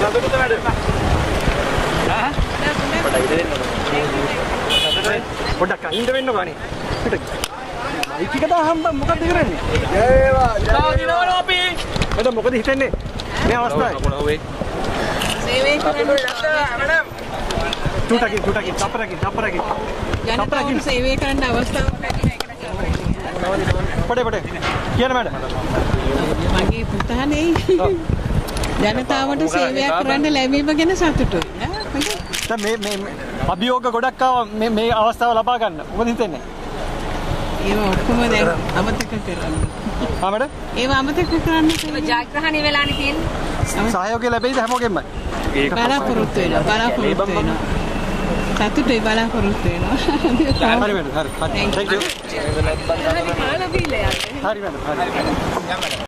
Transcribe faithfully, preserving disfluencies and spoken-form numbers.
සතුටුද වැඩ? ආ? පොඩ්ඩක් අයින්ද වෙන්න ගානේ. පිට. මයික් එක දාහම මොකද කරන්නේ? ඒවා. දාදිනවල අපි. එතන මොකද හිතන්නේ? මේ අවස්ථාවේ. මොන හොවේ? සේවය කරන්න මැඩම්. තුටකින් තුටකින් තපරකින් තපරකින්. ජනතාවට සේවය කරන්න අවස්ථාවක් ලැබුණා ඒක නේද? පොඩේ පොඩේ. කියන මැඩම්. මගේ පුතා නේ. ජනතාවට සේවයක් කරන්න ලැබීම ගැන සතුටුයි. දැන් මේ මේ අභියෝග ගොඩක් ආවා මේ මේ අවස්ථාව ලබා ගන්න. මොකද හිතන්නේ? ඒව ඔක්කොම දැන් අමතක කරන්න. ආ මැඩම්? ඒව අමතක කරන්න කියලා ජයග්‍රහණය වෙලානේ තියෙන්නේ. සහයෝගය ලැබෙයිද හැමෝගෙම? ඒක බලාපොරොත්තු වෙනවා. බලාපොරොත්තු වෙනවා. සතුටුයි බලාපොරොත්තු වෙනවා. හරි මැඩම් හරි. Thank you. හරි මැඩම් හරි.